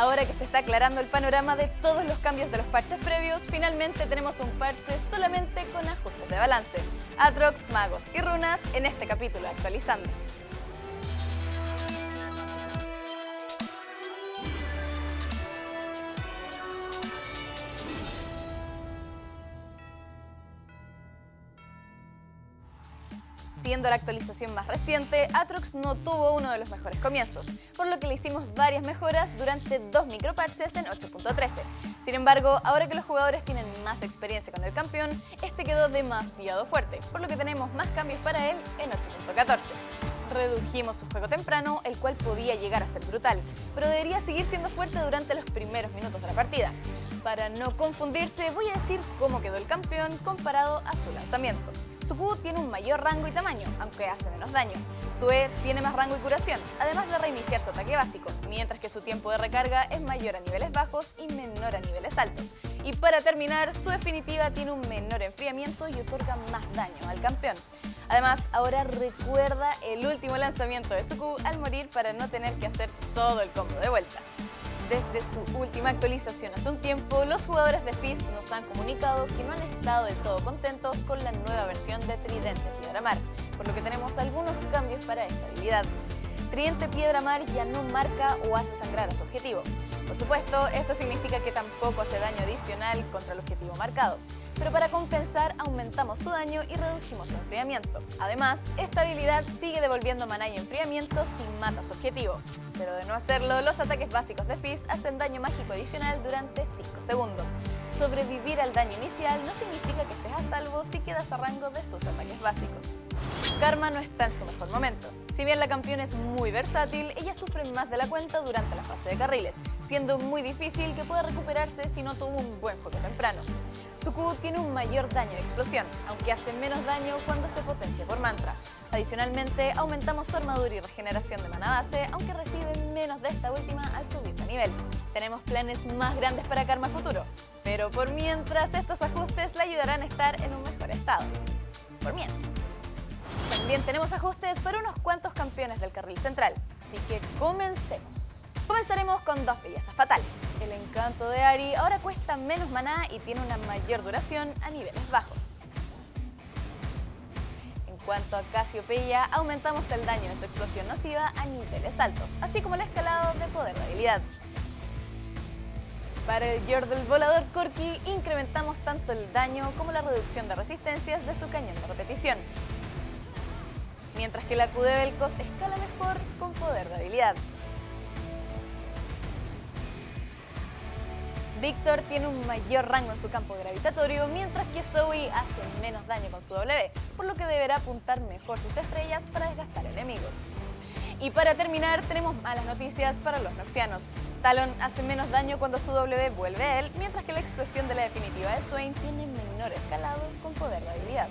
Ahora que se está aclarando el panorama de todos los cambios de los parches previos, finalmente tenemos un parche solamente con ajustes de balance. Aatrox, magos y runas en este capítulo actualizando. Siendo la actualización más reciente, Aatrox no tuvo uno de los mejores comienzos, por lo que le hicimos varias mejoras durante 2 microparches en 8.13. Sin embargo, ahora que los jugadores tienen más experiencia con el campeón, este quedó demasiado fuerte, por lo que tenemos más cambios para él en 8.14. Redujimos su fuego temprano, el cual podía llegar a ser brutal, pero debería seguir siendo fuerte durante los primeros minutos de la partida. Para no confundirse, voy a decir cómo quedó el campeón comparado a su lanzamiento. Su Q tiene un mayor rango y tamaño, aunque hace menos daño. Su E tiene más rango y curación, además de reiniciar su ataque básico, mientras que su tiempo de recarga es mayor a niveles bajos y menor a niveles altos. Y para terminar, su definitiva tiene un menor enfriamiento y otorga más daño al campeón. Además, ahora recuerda el último lanzamiento de su Q al morir para no tener que hacer todo el combo de vuelta. Desde su última actualización hace un tiempo, los jugadores de Fizz nos han comunicado que no han estado del todo contentos con la nueva versión de Tridente Piedra Mar, por lo que tenemos algunos cambios para esta habilidad. Tridente Piedra Mar ya no marca o hace sangrar a su objetivo. Por supuesto, esto significa que tampoco hace daño adicional contra el objetivo marcado, pero para compensar aumentamos su daño y redujimos su enfriamiento. Además, esta habilidad sigue devolviendo maná y enfriamiento si mata su objetivo, pero de no hacerlo, los ataques básicos de Fizz hacen daño mágico adicional durante 5 segundos. Sobrevivir al daño inicial no significa que estés a salvo si quedas a rango de sus ataques básicos. Karma no está en su mejor momento. Si bien la campeona es muy versátil, ella sufre más de la cuenta durante la fase de carriles, siendo muy difícil que pueda recuperarse si no tuvo un buen juego temprano. Su Q tiene un mayor daño de explosión, aunque hace menos daño cuando se potencia por mantra. Adicionalmente, aumentamos su armadura y regeneración de mana base, aunque recibe menos de esta última al subir de nivel. Tenemos planes más grandes para Karma futuro, pero por mientras estos ajustes le ayudarán a estar en un mejor estado. Por mientras. También tenemos ajustes para unos cuantos campeones del carril central, así que comencemos. Comenzaremos con 2 bellezas fatales. El encanto de Ahri ahora cuesta menos maná y tiene una mayor duración a niveles bajos. En cuanto a Casiopeia, aumentamos el daño de su explosión nociva a niveles altos, así como el escalado de poder de habilidad. Para el Yordle volador Corki, incrementamos tanto el daño como la reducción de resistencias de su cañón de repetición. Mientras que la Q de Vel'Koz escala mejor con poder de habilidad. Victor tiene un mayor rango en su campo gravitatorio, mientras que Zoe hace menos daño con su W, por lo que deberá apuntar mejor sus estrellas para desgastar enemigos. Y para terminar, tenemos malas noticias para los noxianos. Talon hace menos daño cuando su W vuelve a él, mientras que la explosión de la definitiva de Swain tiene menor escalado con poder de habilidad.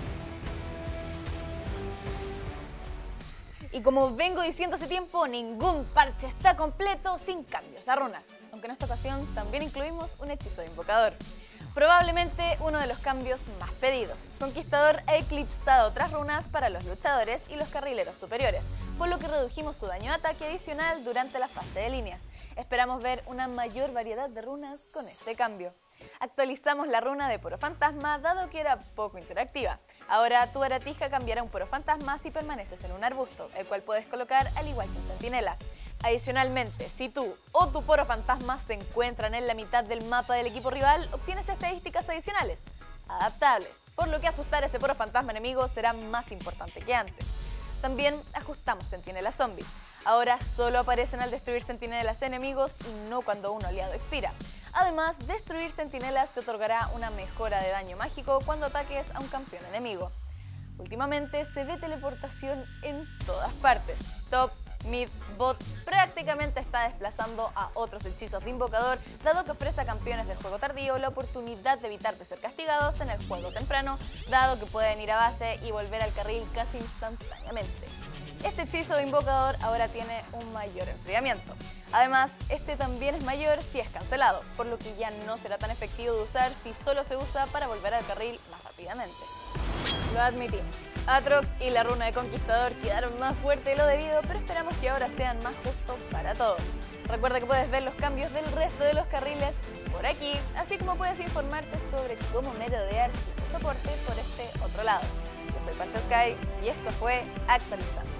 Y como vengo diciendo hace tiempo, ningún parche está completo sin cambios a runas, aunque en esta ocasión también incluimos un hechizo de invocador. Probablemente uno de los cambios más pedidos. Conquistador ha eclipsado otras runas para los luchadores y los carrileros superiores, por lo que redujimos su daño de ataque adicional durante la fase de líneas. Esperamos ver una mayor variedad de runas con este cambio. Actualizamos la runa de Poro Fantasma dado que era poco interactiva. Ahora tu baratija cambiará un Poro Fantasma si permaneces en un arbusto, el cual puedes colocar al igual que en Centinela. Adicionalmente, si tú o tu Poro Fantasma se encuentran en la mitad del mapa del equipo rival, obtienes estadísticas adicionales, adaptables, por lo que asustar a ese Poro Fantasma enemigo será más importante que antes. También ajustamos Centinelas Zombies. Ahora solo aparecen al destruir centinelas enemigos y no cuando un aliado expira. Además, destruir centinelas te otorgará una mejora de daño mágico cuando ataques a un campeón enemigo. Últimamente se ve teleportación en todas partes. Top, mid, bot prácticamente está desplazando a otros hechizos de invocador, dado que ofrece a campeones del juego tardío la oportunidad de evitar de ser castigados en el juego temprano, dado que pueden ir a base y volver al carril casi instantáneamente. Este hechizo de invocador ahora tiene un mayor enfriamiento. Además, este también es mayor si es cancelado, por lo que ya no será tan efectivo de usar si solo se usa para volver al carril más rápidamente. Lo admitimos, Aatrox y la runa de Conquistador quedaron más fuertes de lo debido, pero esperamos que ahora sean más justos para todos. Recuerda que puedes ver los cambios del resto de los carriles por aquí, así como puedes informarte sobre cómo merodear sin soporte por este otro lado. Yo soy Francesca y esto fue Actualizando.